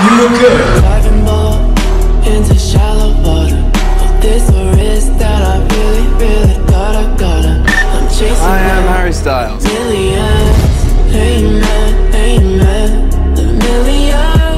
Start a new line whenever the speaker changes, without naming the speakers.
You look good.
Diving ball into shallow water. Oh, this a risk that I really gotta. I'm chasing.
I am Harry Styles.
Millions, amen, amen. The millions.